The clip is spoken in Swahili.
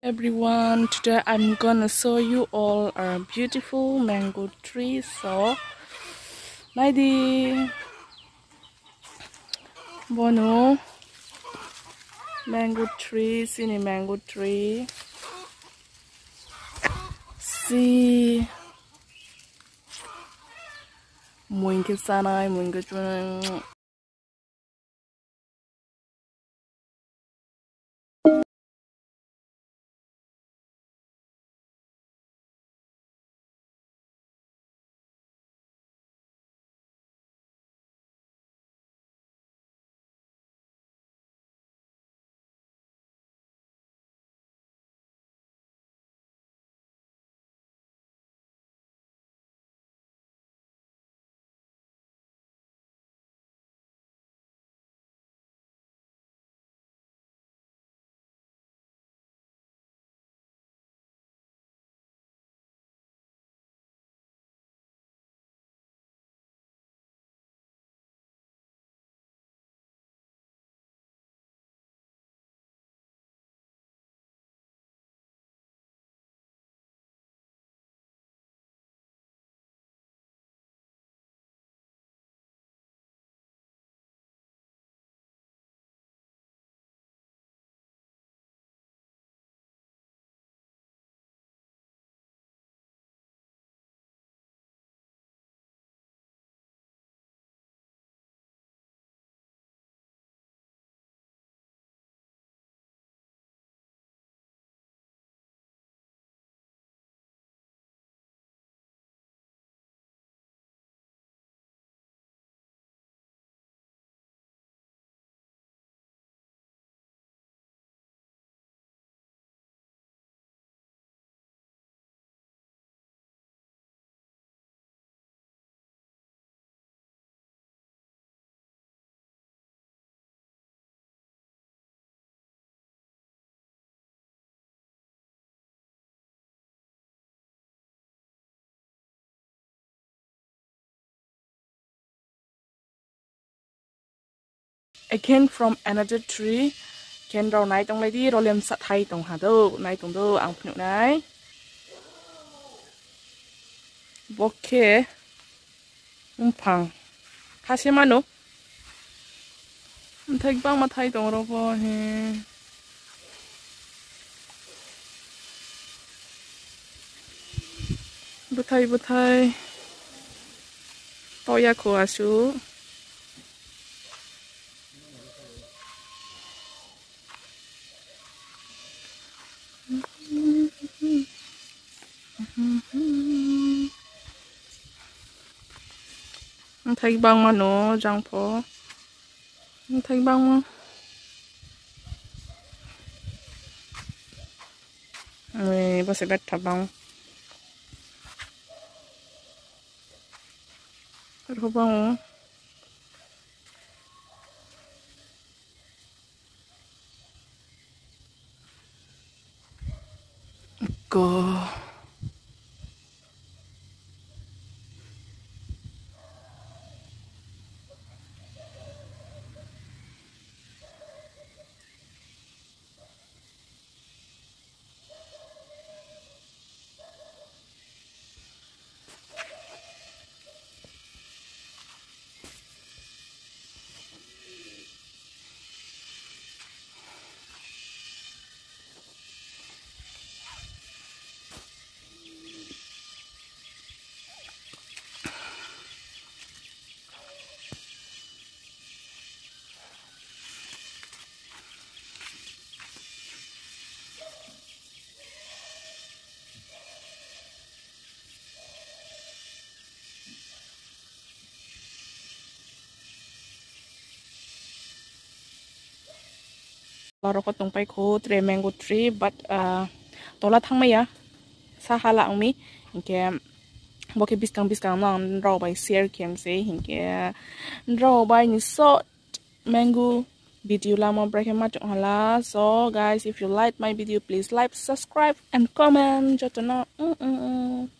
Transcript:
Everyone, today I'm gonna show you all a beautiful mango tree. So, Naidi, Bono, mango tree, sini mango tree. See, muingke sana, muingke chun. I came from another tree. Ken rau nai tong lai di ro lem sat hai tong ha do nai tong do ang phnu nai. Bokhe, phang. Khase mano. Thek bang ma thai tong ro bo he. Buthai. Toya ko asu. Thek bang ma no jang pho. Thek bang ma. Bác sẽ bắt thả bông. Bắt thả bông. Go. Laro ko tong pai ko tre mango tree but tola thang maya sa hala ang mi hinke boke biskang nang raw by share kem se hinke raw by ni so mango video lama break ma tong hala. So guys, if you like my video, please like, subscribe and comment jotona